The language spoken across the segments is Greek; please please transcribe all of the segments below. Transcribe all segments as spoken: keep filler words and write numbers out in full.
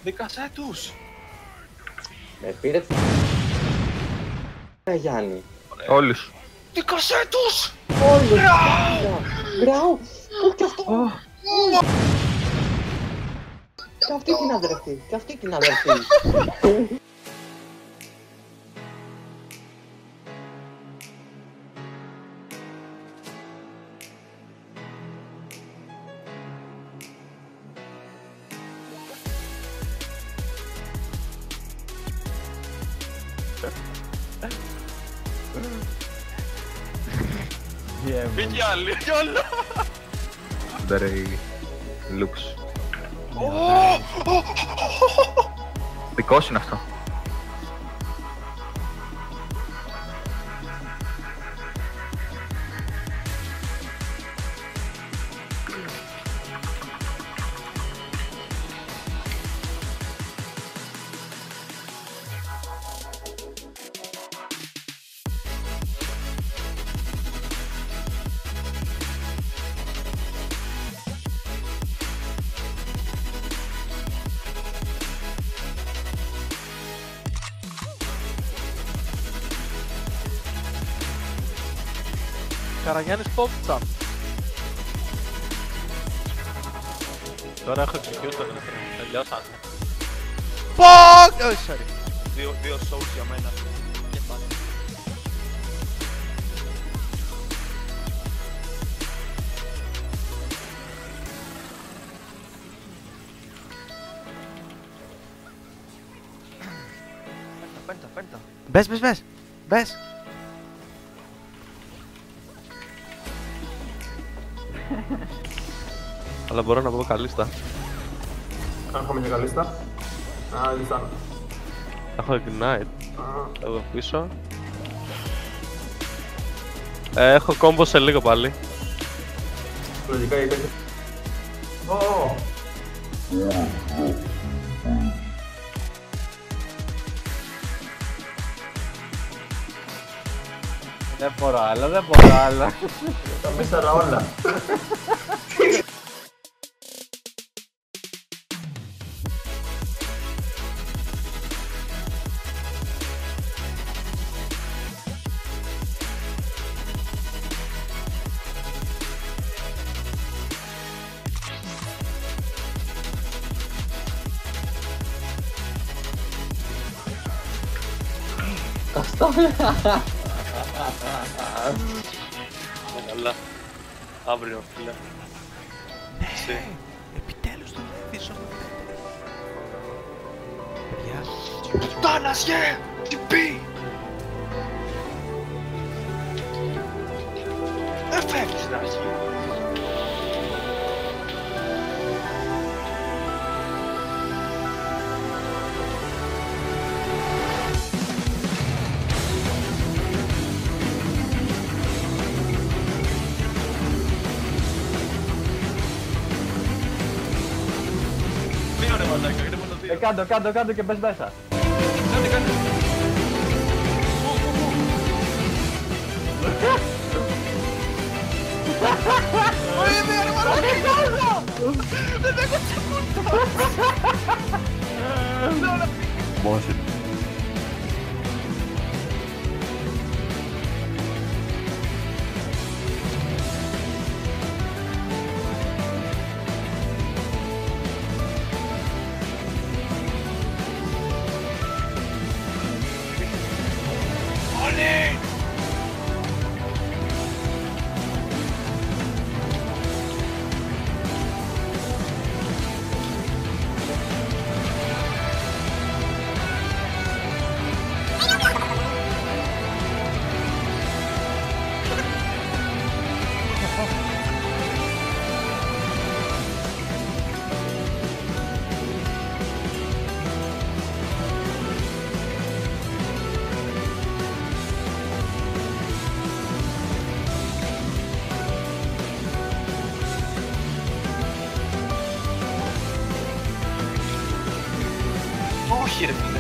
Δίκασέ τους! Με πήρε... Ε, Γιάννη. Όλους. Δίκασέ τους! Όλους! Μπράου! Πού κι αυτό! Κι αυτή την αδερφή! Κι αυτή την αδερφή! Πήγε άλλη, γιόλο! Very looks. Δικός είναι αυτό. Καραγιάννης Πόφτσα. Τώρα έχω εξηγιώσει τον ελεύθερο. Τελειώσανε. Ποκ! Όχι, sorry. Δύο, δύο souls για μένα. Και πάλι. Πέντα, πέντα. Μπες, μπες, μπες. Μπες. Αλλά μπορώ να πω καλίστα. Έχουμε μια καλίστα. Α, λίστα. Έχω ignite. Εδώ πίσω. Ε, έχω κόμπο σε λίγο πάλι. Λογικά η τέτοια. Ω! Δεν μπορώ άλλο, δεν μπορώ άλλο. Τα μίσαρα όλα. Καλά. Αύριο, φίλε. Ναι, επιτέλους το δεις όμως. Παιδιά. Πουτάνας, γε! Τι πει! Δεν φεύγεις να αρχίσει. Ε, κάτω, κάτω, κάτω και μπες μέσα. Κάνε, κάνε. Ωραία, ρε μαλάκα! Δεν έχω τσακούτο! Μόσι. Όχι ρε φίλε.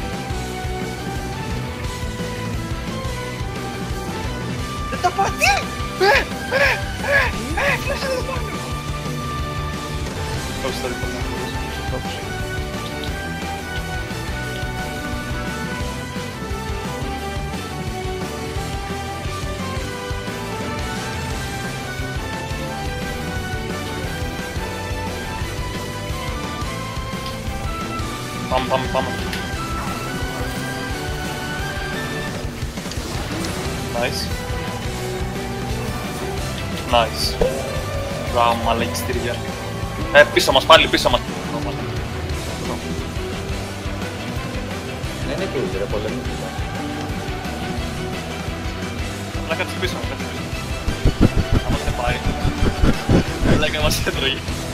Δεν τα πάω, τι! Ε, ε, ε, ε, κλείσε το πάνω! Όχι, θα λοιπόν να χωρίς, Πάμε, πάμε, πάμε. Nice. Nice. Μπράβο, μαλακιστήρια. Ε, πίσω μας, πάλι πίσω μας. Δεν είναι cruiser, ρε, πολεμική. Να κάτσεις πίσω, να κάτσεις πίσω. Άμα δεν πάει. Λέκα μας έτρωγε.